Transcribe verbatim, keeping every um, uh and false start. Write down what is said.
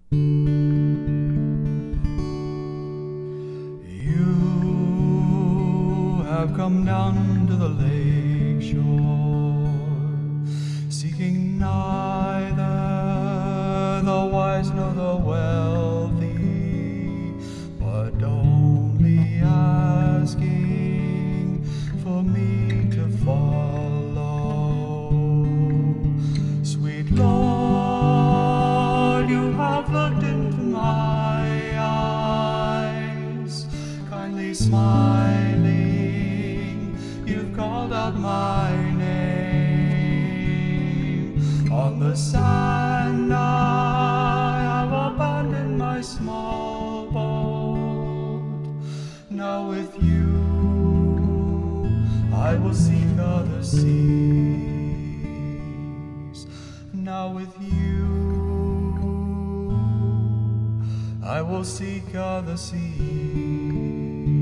You have come down to the lake shore, seeking neither the wise nor the wealthy, but only asking for me to follow. Sweet Lord, you have looked into my eyes, kindly smiling, you've called out my name. On the sand I have abandoned my small boat. Now with you I will seek other seas. Now with you I will seek other seas.